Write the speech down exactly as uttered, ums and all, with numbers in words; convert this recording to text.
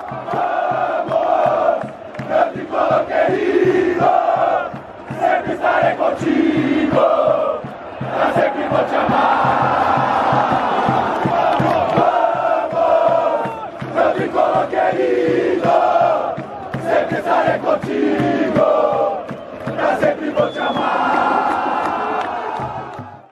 Meu tricolor querido, sempre estarei contigo, eu sempre vou te amar. Vamos, meu tricolor querido, sempre estarei contigo, eu sempre vou te amar.